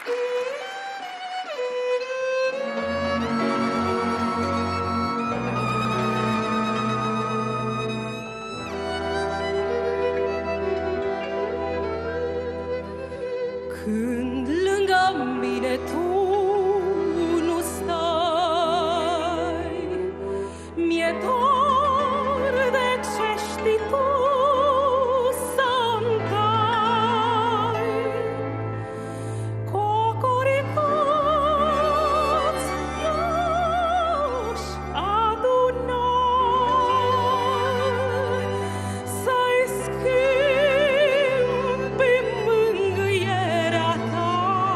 Când lângă mine tu nu stai, mi-e dor de ce știi tu să-mi dai. Cocoricoți i-aș aduna, să-i schimbi mângâierea ta.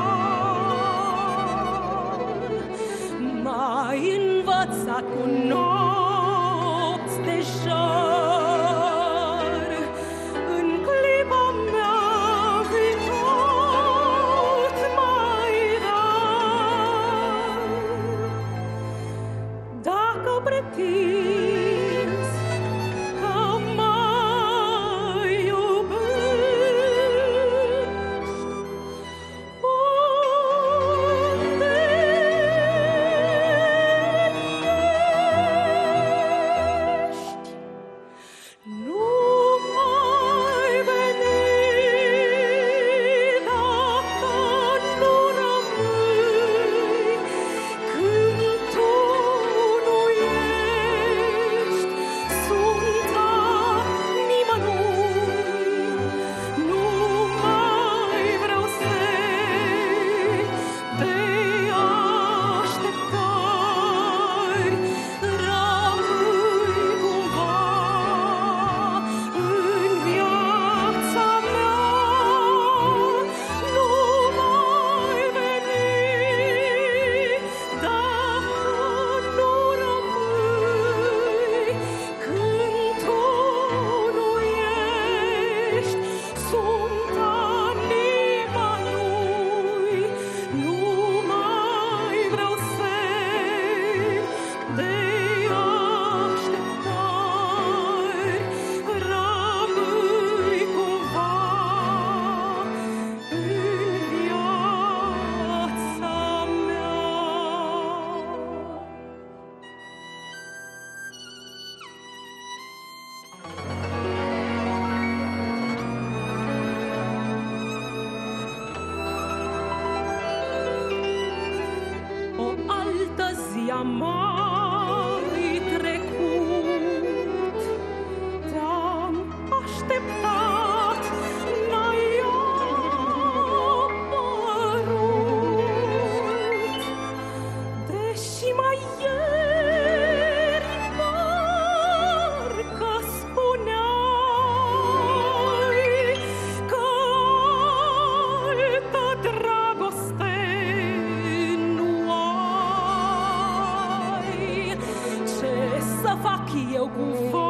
M-ai învățat cu nopți de jar, în clipa mea vii tot mai rar. Dacă pretinzi că mă iubești, unde ești? Nu mai veni dacă nu rămâi, când tu nu ești. Sunt a nimănui, nu mai vreau să-i de așteptări. Rămâi cumva în viața mea, nu mai veni dacă nu rămâi, când tu nu ești. Sunt a nimănui, nu mai vreau să-i de așteptări. Rămâi cumva în viața mea. O altă zi am mai trecut, te-am așteptat, n-ai apărut. Deși mai ieri parcă spuneai că altă dragoste nu ai, ce să fac eu cu